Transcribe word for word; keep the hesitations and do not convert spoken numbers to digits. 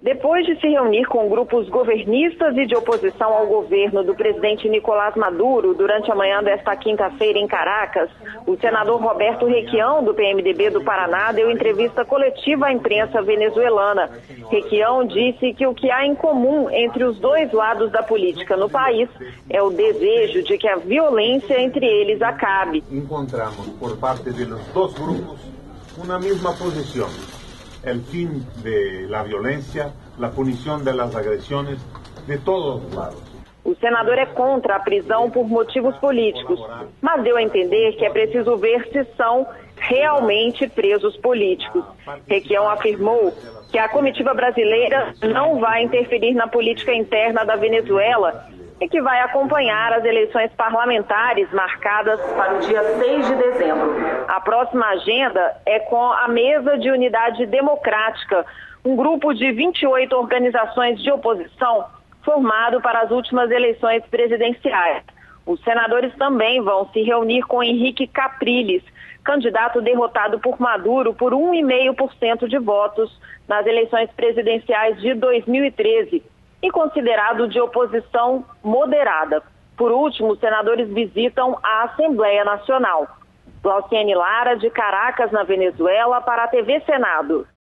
Depois de se reunir com grupos governistas e de oposição ao governo do presidente Nicolás Maduro durante a manhã desta quinta-feira em Caracas, o senador Roberto Requião, do P M D B do Paraná, deu entrevista coletiva à imprensa venezuelana. Requião disse que o que há em comum entre os dois lados da política no país é o desejo de que a violência entre eles acabe. Encontramos por parte de los dois grupos uma mesma posição. El fin de la violencia, la punición de las agresiones de todos os lados. O senador é contra a prisão por motivos políticos, mas deu a entender que é preciso ver se são realmente presos políticos. Requião afirmou que a comitiva brasileira não vai interferir na política interna da Venezuela e que vai acompanhar as eleições parlamentares marcadas para o dia seis de dezembro. A próxima agenda é com a Mesa de Unidade Democrática, um grupo de vinte e oito organizações de oposição formado para as últimas eleições presidenciais. Os senadores também vão se reunir com Henrique Capriles, candidato derrotado por Maduro por um vírgula cinco por cento de votos nas eleições presidenciais de dois mil e treze. E considerado de oposição moderada. Por último, os senadores visitam a Assembleia Nacional. Glauciane Lara, de Caracas, na Venezuela, para a T V Senado.